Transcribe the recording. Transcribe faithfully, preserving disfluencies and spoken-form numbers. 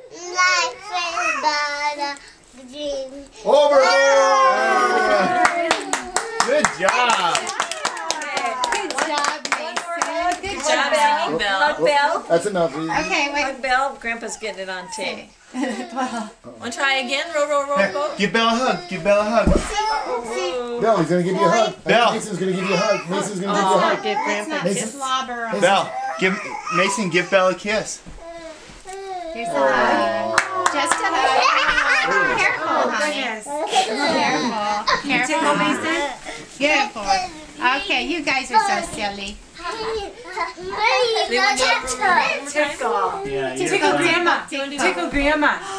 Overboard! Good job. Good job, Mason. Good job, Bell. Bell. Hug Bell. That's enough. Okay, wait. Hug Bell. Grandpa's getting it on tape. Want to try again? Roll, roll, roll, roll. Give Bell a hug. Give Bell a hug. Bell, he's gonna give you a hug. Bell. Mason's gonna give you a hug. Mason's gonna give you a hug. Give Grandpa a kiss. Slobber on Bell, give Mason. Give Bell a kiss. Here's a hug. Just a hug. Careful, honey. Careful. Careful, Mason. Good boy. Okay, you guys are so silly. Tickle. Yeah, Tickle Grandma. Tickle Grandma.